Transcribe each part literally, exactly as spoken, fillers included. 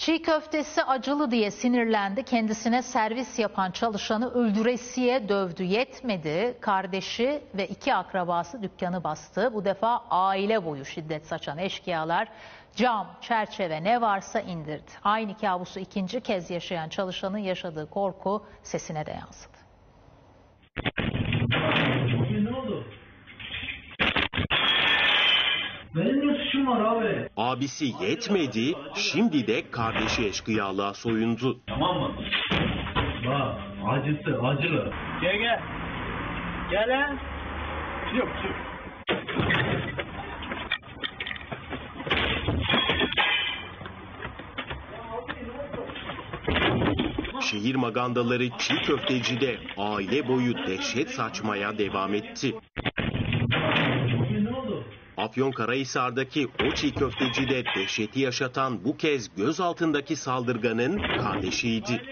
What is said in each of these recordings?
Çiğ köftesi acılı diye sinirlendi. Kendisine servis yapan çalışanı öldüresiye dövdü. Yetmedi. Kardeşi ve iki akrabası dükkanı bastı. Bu defa aile boyu şiddet saçan eşkıyalar cam, çerçeve ne varsa indirdi. Aynı kabusu ikinci kez yaşayan çalışanın yaşadığı korku sesine de yansıdı. Ne oldu? Benim ne suçum var abi? Abisi yetmedi, şimdi de kardeşi eşkıyalığa soyundu. Tamam mı? Bak, acısı, acılı. Gel gel. Gel lan. Yok, yok. Şehir magandaları çiğ köftecide aile boyu dehşet saçmaya devam etti. Ne oldu? Afyonkarahisar'daki o çiğ köftecide dehşeti yaşatan bu kez gözaltındaki saldırganın kardeşiydi.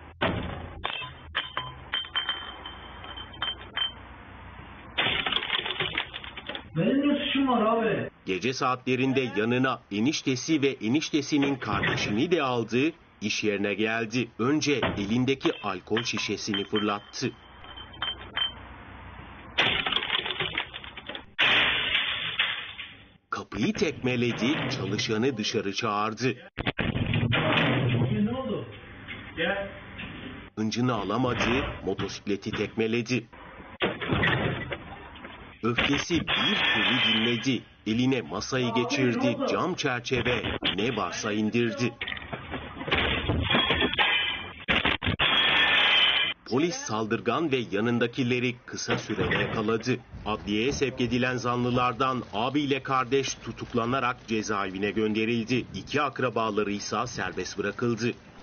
Benim ne suçum var abi? Gece saatlerinde yanına eniştesi ve eniştesinin kardeşini de aldı, iş yerine geldi. Önce elindeki alkol şişesini fırlattı. Kapıyı tekmeledi, çalışanı dışarı çağırdı. Ne oldu? Gel. Hıncını alamadı, motosikleti tekmeledi. Öfkesi bir türlü dinmedi. Eline masayı geçirdi, cam çerçeve ne varsa indirdi. Polis saldırgan ve yanındakileri kısa sürede yakaladı. Adliyeye sevk edilen zanlılardan abiyle kardeş tutuklanarak cezaevine gönderildi. İki akrabaları ise serbest bırakıldı.